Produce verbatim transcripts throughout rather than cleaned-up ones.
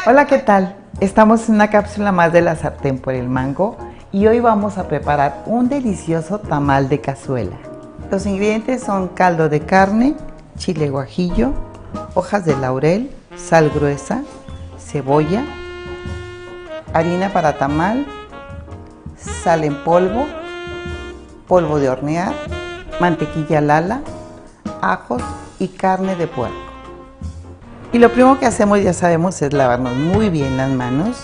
Hola, ¿qué tal? Estamos en una cápsula más de la sartén por el mango y hoy vamos a preparar un delicioso tamal de cazuela. Los ingredientes son caldo de carne, chile guajillo, hojas de laurel, sal gruesa, cebolla, harina para tamal, sal en polvo, polvo de hornear, mantequilla Lala, ajos y carne de puerco. Y lo primero que hacemos, ya sabemos, es lavarnos muy bien las manos.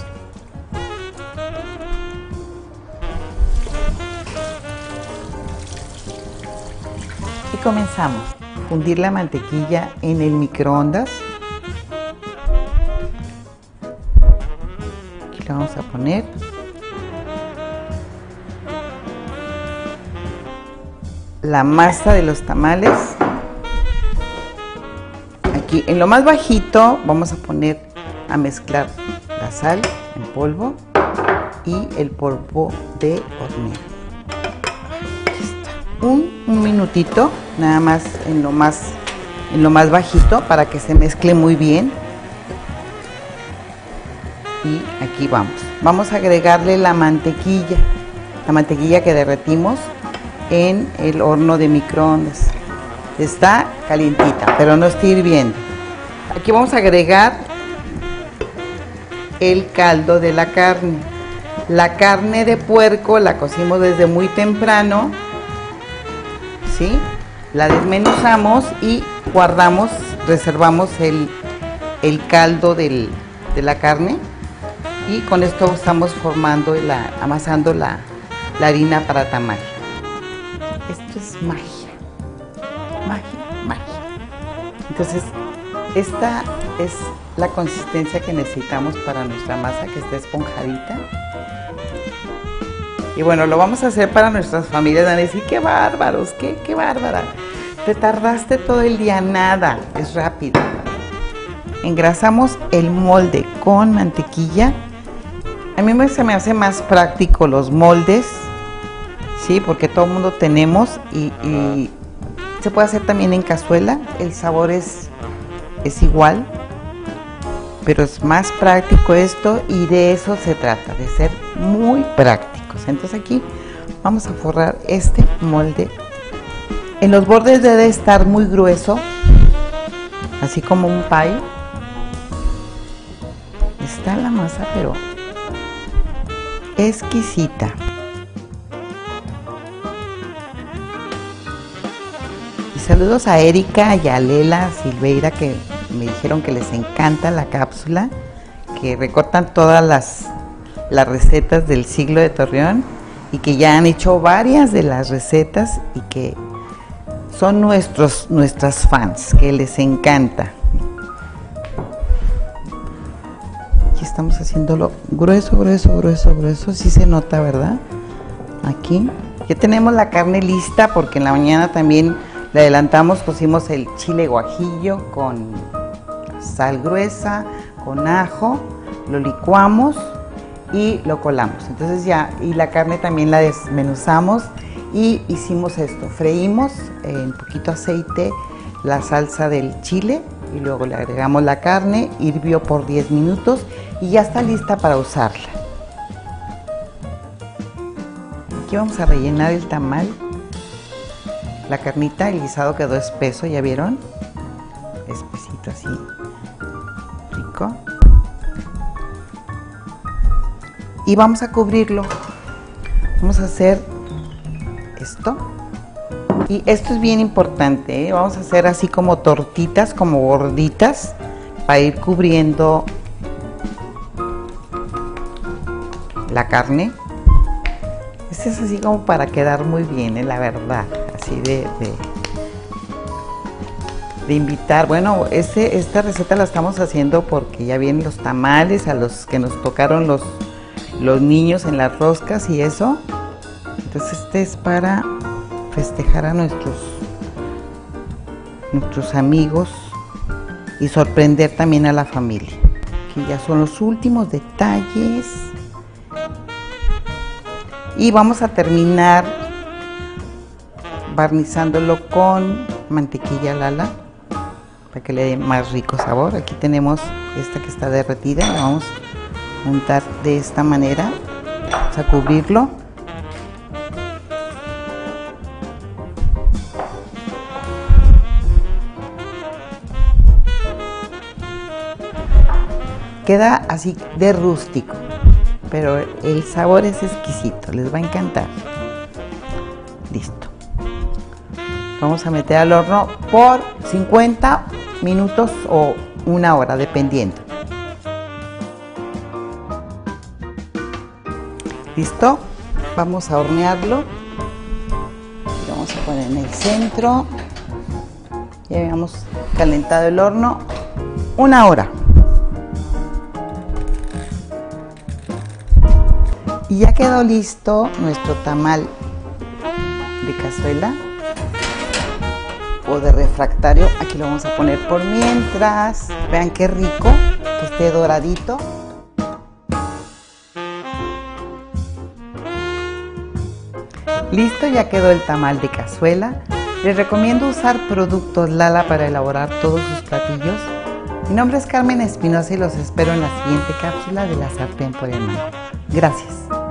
Y comenzamos. Fundir la mantequilla en el microondas. Aquí la vamos a poner. La masa de los tamales. Aquí en lo más bajito vamos a poner a mezclar la sal en polvo y el polvo de hornear. Aquí está. Un, un minutito nada más en lo más en lo más bajito para que se mezcle muy bien. Y aquí vamos. Vamos a agregarle la mantequilla, la mantequilla que derretimos en el horno de microondas. Está calientita, pero no está hirviendo. Aquí vamos a agregar el caldo de la carne. La carne de puerco la cocimos desde muy temprano, ¿sí? La desmenuzamos y guardamos, reservamos el, el caldo del, de la carne y con esto estamos formando, la, amasando la, la harina para tamal. Esto es magia. Magia, magia. Entonces, esta es la consistencia que necesitamos para nuestra masa, que esté esponjadita. Y bueno, lo vamos a hacer para nuestras familias. Van a decir, qué bárbaros, qué, qué bárbara. Te tardaste todo el día, nada, es rápido. Engrasamos el molde con mantequilla. A mí me, se me hace más práctico los moldes, sí, porque todo el mundo tenemos y, y se puede hacer también en cazuela, el sabor es, es igual, pero es más práctico esto y de eso se trata, de ser muy prácticos. Entonces aquí vamos a forrar este molde. En los bordes debe estar muy grueso, así como un pie. Está la masa, pero exquisita. Saludos a Erika y a Lela Silveira, que me dijeron que les encanta la cápsula, que recortan todas las, las recetas del siglo de Torreón y que ya han hecho varias de las recetas y que son nuestros, nuestras fans, que les encanta. Aquí estamos haciéndolo grueso, grueso, grueso, grueso, sí se nota, ¿verdad? Aquí ya tenemos la carne lista porque en la mañana también le adelantamos, pusimos el chile guajillo con sal gruesa, con ajo, lo licuamos y lo colamos. Entonces ya, y la carne también la desmenuzamos y hicimos esto, freímos en poquito aceite la salsa del chile y luego le agregamos la carne, hirvió por diez minutos y ya está lista para usarla. Aquí vamos a rellenar el tamal. La carnita, el guisado quedó espeso, ¿ya vieron? Espesito así, rico. Y vamos a cubrirlo. Vamos a hacer esto. Y esto es bien importante, ¿eh? Vamos a hacer así como tortitas, como gorditas, para ir cubriendo la carne. Este es así como para quedar muy bien, ¿eh? La verdad. Así de, de, de invitar. Bueno, este, esta receta la estamos haciendo porque ya vienen los tamales a los que nos tocaron los, los niños en las roscas y eso. Entonces este es para festejar a nuestros, nuestros amigos y sorprender también a la familia. Aquí ya son los últimos detalles. Y vamos a terminar barnizándolo con mantequilla Lala. para que le dé más rico sabor. Aquí tenemos esta que está derretida, la vamos a untar de esta manera, vamos a cubrirlo. Queda así de rústico, pero el sabor es exquisito, les va a encantar. Listo. Vamos a meter al horno por cincuenta minutos o una hora, dependiendo. Listo. Vamos a hornearlo. Lo vamos a poner en el centro. Ya habíamos calentado el horno una hora. Y ya quedó listo nuestro tamal de cazuela o de refractario. Aquí lo vamos a poner por mientras. Vean qué rico, que esté doradito. Listo, ya quedó el tamal de cazuela. Les recomiendo usar productos Lala para elaborar todos sus platillos. Mi nombre es Carmen Espinosa y los espero en la siguiente cápsula de la sartén por el mango. Gracias.